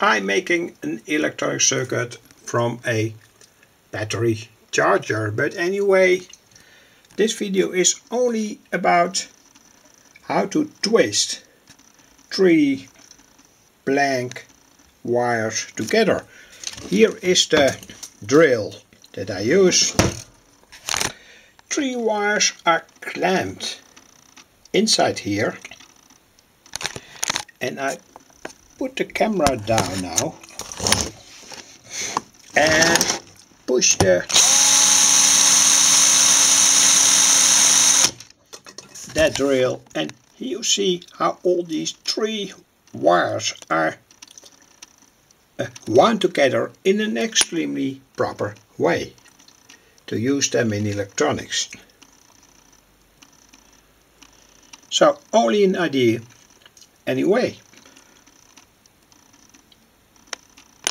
I'm making an electronic circuit from a battery charger, but anyway, this video is only about how to twist 3 blank wires together. Here is the drill that I use. 3 wires are clamped inside here, and I put the camera down now and push that drill, and you see how all these 3 wires are wound together in an extremely proper way to use them in electronics. So only an idea anyway.